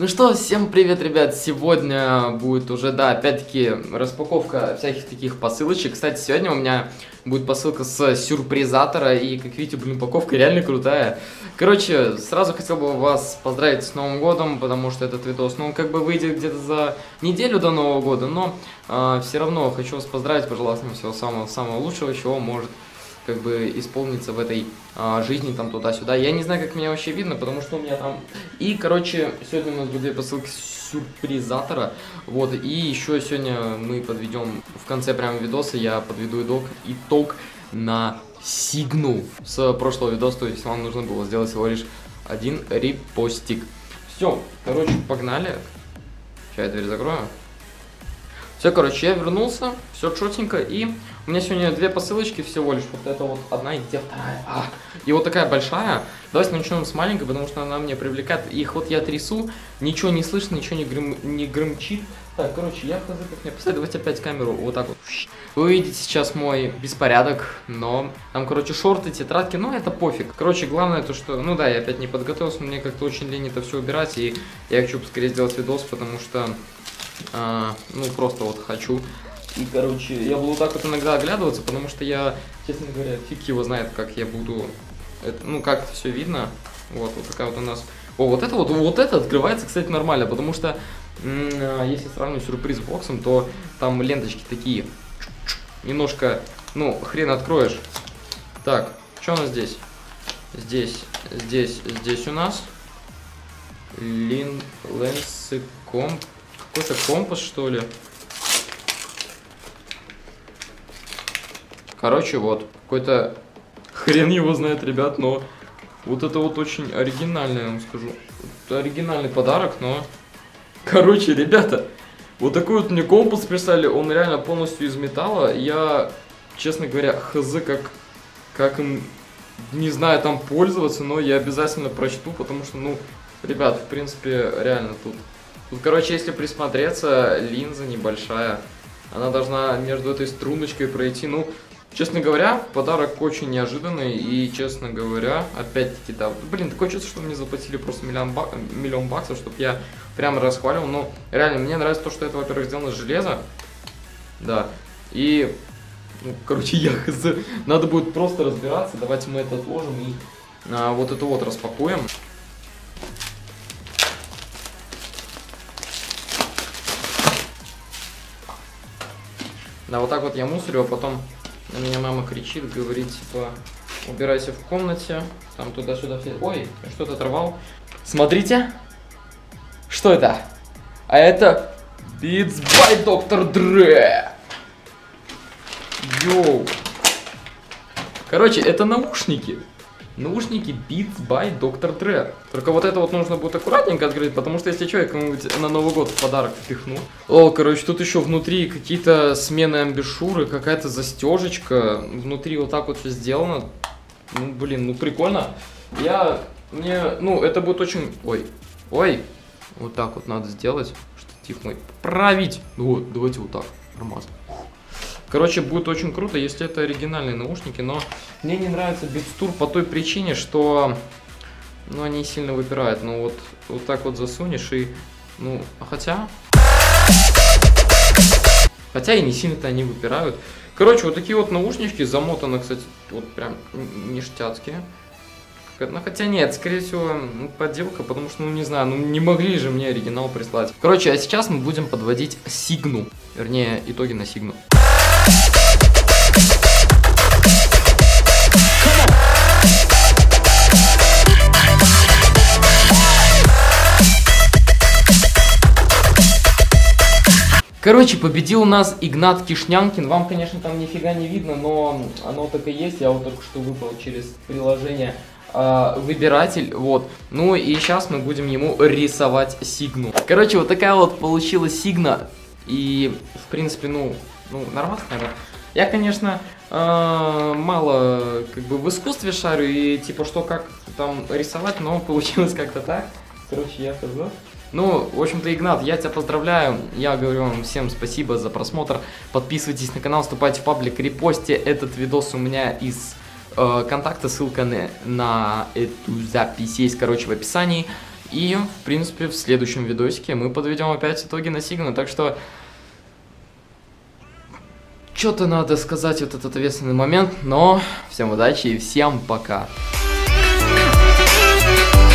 Ну что, всем привет, ребят! Сегодня будет уже, да, опять-таки распаковка всяких таких посылочек. Кстати, сегодня у меня будет посылка с сюрпризатора, и, как видите, блин, упаковка реально крутая. Короче, сразу хотел бы вас поздравить с Новым годом, потому что этот видос, ну, как бы выйдет где-то за неделю до Нового года, но все равно хочу вас поздравить, пожелать вам всего самого лучшего, чего может как бы исполниться в этой жизни, там туда-сюда. Я не знаю, как меня вообще видно, потому что у меня там... И, короче, сегодня у нас будет посылка сюрпризатора, вот, и еще сегодня мы подведем, в конце прямо видоса я подведу итог на Сигну с прошлого видоса, то есть вам нужно было сделать всего лишь один репостик. Все, короче, погнали. Сейчас я дверь закрою. Все, короче, я вернулся, все четенько, и у меня сегодня две посылочки всего лишь, вот это вот одна и где вторая, и вот такая большая. Давайте начнем с маленькой, потому что она меня привлекает, их вот я трясу, ничего не слышно, ничего не громчит. Так, короче, я хз, как мне поставить, давайте опять камеру вот так вот. Вы увидите сейчас мой беспорядок, но там, короче, шорты, тетрадки, но это пофиг. Короче, главное то, что, ну да, я опять не подготовился, мне как-то очень лень это все убирать, и я хочу поскорее сделать видос, потому что... ну, просто вот хочу. И, короче, я буду так вот иногда оглядываться, потому что я, честно говоря, фиг его знает, как я буду... ну, как это все видно. Вот такая вот у нас... О, вот это открывается, кстати, нормально, потому что, если сравнивать с сюрприз-боксом, то там ленточки такие, немножко, ну, хрен откроешь. Так, что у нас здесь? Здесь у нас ленсы какой-то компас, что ли? Короче, вот. Какой-то хрен его знает, ребят, но вот это вот очень оригинальный, я вам скажу. Это оригинальный подарок, но... Короче, ребята, вот такой вот мне компас прислали, он реально полностью из металла. Я, честно говоря, хз, как им, не знаю, там пользоваться, но я обязательно прочту, потому что, ну, ребят, в принципе, реально тут... Тут, короче, если присмотреться, линза небольшая. Она должна между этой струночкой пройти. Ну, честно говоря, подарок очень неожиданный. И, честно говоря, опять-таки, да. Блин, такое чувство, что мне заплатили просто миллион баксов, чтобы я прямо расхваливал. Но реально, мне нравится то, что это, во-первых, сделано из железа. Да. И, ну, короче, я хз. Надо будет просто разбираться. Давайте мы это отложим и вот это вот распакуем. Да, вот так вот я мусорю, а потом на меня мама кричит, говорит, типа, убирайся в комнате, там туда-сюда все. Ой, я что-то оторвал. Смотрите, что это? А это Beats by Dr. Dre. Йоу. Короче, это наушники. Наушники Beats by Dr. Dre. Только вот это вот нужно будет аккуратненько открыть, потому что если что, я кому-нибудь на Новый год в подарок впихну. О, короче, тут еще внутри какие-то смены амбушюры, какая-то застежечка. Внутри вот так вот все сделано. Ну, блин, ну прикольно. Ну, это будет очень... Ой. Вот так вот надо сделать. Штатив мой. Править. Вот, давайте вот так. Нормально. Короче, будет очень круто, если это оригинальные наушники, но мне не нравится Beats Tour по той причине, что, ну, они сильно выпирают. Ну, вот так вот засунешь и, ну, хотя и не сильно-то они выпирают. Короче, вот такие вот наушнички, замотаны, кстати, вот прям ништяцкие. Ну, хотя нет, скорее всего, подделка, потому что, ну, не знаю, ну, не могли же мне оригинал прислать. Короче, а сейчас мы будем подводить Сигну, вернее, итоги на Сигну. Короче, победил у нас Игнат Кишнянкин. Вам, конечно, там нифига не видно, но оно так и есть. Я вот только что выбрал через приложение выбиратель. Вот. Ну и сейчас мы будем ему рисовать Сигну. Короче, вот такая вот получилась Сигна. И, в принципе, ну нормально, наверное. Я, конечно, мало как бы в искусстве шарю и типа что как там рисовать, но получилось как-то так. Короче, я хз. Ну, в общем-то, Игнат, я тебя поздравляю. Я говорю вам всем спасибо за просмотр. Подписывайтесь на канал, вступайте в паблик, репостите этот видос у меня из контакта. Ссылка на эту запись есть, короче, в описании. И, в принципе, в следующем видосике мы подведем опять итоги на Сигну. Так что, что-то надо сказать в этот ответственный момент. Но всем удачи и всем пока.